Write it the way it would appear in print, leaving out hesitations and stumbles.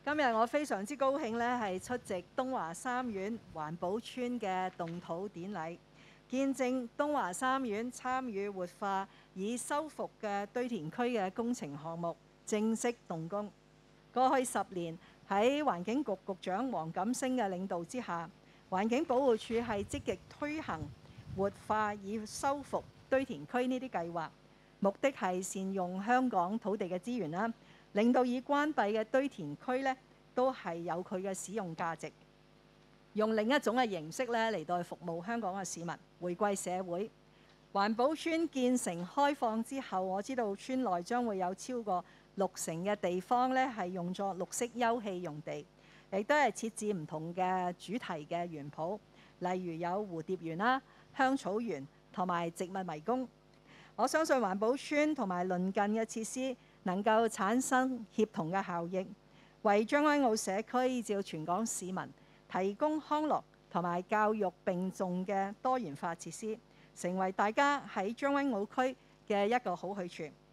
今日我非常之高興咧，係出席東華三院環保村嘅動土典禮，見證東華三院參與活化已修復嘅堆填區嘅工程項目正式動工。過去10年喺環境局局長黃錦星嘅領導之下，環境保護署係積極推行活化以修復堆填區呢啲計劃，目的係善用香港土地嘅資源啦，令到已關閉嘅堆填區呢都係有佢嘅使用價值，用另一種嘅形式咧嚟到服務香港嘅市民，回歸社會。環保村建成開放之後，我知道村內將會有超過60%嘅地方咧係用作綠色休憩用地，亦都係設置唔同嘅主題嘅園圃，例如有蝴蝶園啦、香草園同埋植物迷宮。我相信環保村同埋鄰近嘅設施能夠產生協同嘅效應，為將軍澳社區依照全港市民提供康樂同埋教育並重嘅多元化設施，成為大家喺將軍澳區嘅一個好去處。